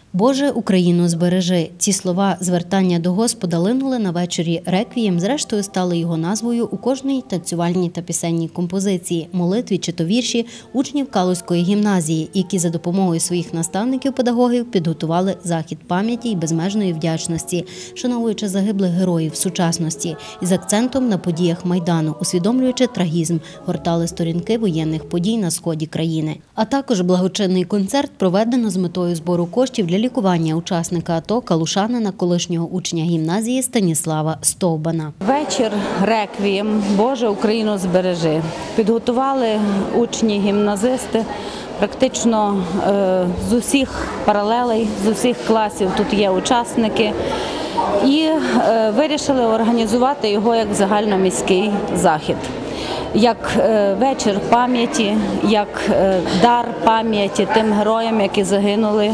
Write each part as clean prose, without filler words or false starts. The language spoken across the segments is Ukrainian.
«Боже, Україну збережи». Ці слова звертання до Господа линули на вечорі реквієм, зрештою стали його назвою у кожній танцювальній та пісенній композиції, молитві чи то вірші учнів Калузької гімназії, які за допомогою своїх наставників-педагогів підготували захід пам'яті і безмежної вдячності, шановуючи загиблих героїв сучасності, із акцентом на подіях Майдану, усвідомлюючи трагізм, гортали сторінки воєнних подій на сході країни. А також благочинний концерт проведено з метою збору коштів для лікування учасника АТО, калушанина, колишнього учня гімназії Станіслава Стовбана. Вечір реквієм «Боже, Україну збережи» підготували учні-гімназисти практично з усіх паралелей, з усіх класів тут є учасники. І вирішили організувати його як загальноміський захід. Як вечір пам'яті, як дар пам'яті тим героям, які загинули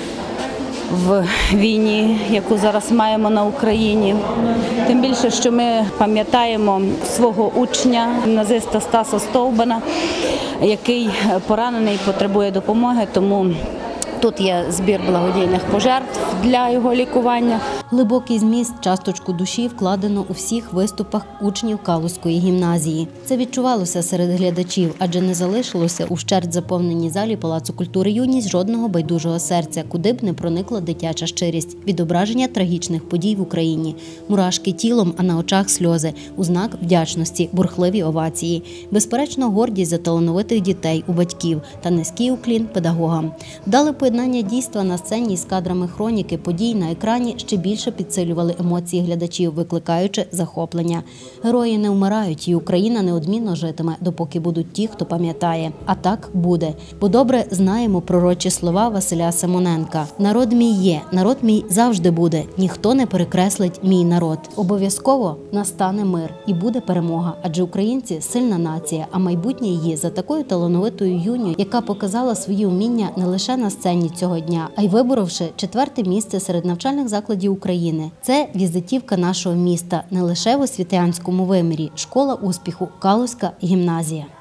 в війні, яку зараз маємо на Україні. Тим більше, що ми пам'ятаємо свого учня, гімназиста Стаса Стовбана, який поранений, потребує допомоги, тому тут є збір благодійних пожертв для його лікування. Глибокий зміст, часточку душі вкладено у всіх виступах учнів Калузької гімназії. Це відчувалося серед глядачів, адже не залишилося у вщерть заповненій залі Палацу культури «Юність» жодного байдужого серця, куди б не проникла дитяча щирість, відображення трагічних подій в Україні. Мурашки тілом, а на очах сльози, у знак вдячності, бурхливі овації. Безперечно, гордість за талановитих дітей у батьків та низький уклін педагогам. Вдале поєднання дійства на сцені з кадрами хроніки подій на екрані ще більше підсилювали емоції глядачів, викликаючи захоплення. Герої не вмирають, і Україна неодмінно житиме, допоки будуть ті, хто пам'ятає. А так буде. Бо добре знаємо пророчі слова Василя Симоненка. «Народ мій є, народ мій завжди буде, ніхто не перекреслить мій народ». Обов'язково настане мир і буде перемога, адже українці – сильна нація, а майбутнє її за такою талановитою юнію, яка показала свої вміння не лише на сцені цього дня, а й виборовши 4-те місце серед навчальних закладів України. Це візитівка нашого міста не лише в освітянському вимірі. Школа успіху – Калузька гімназія.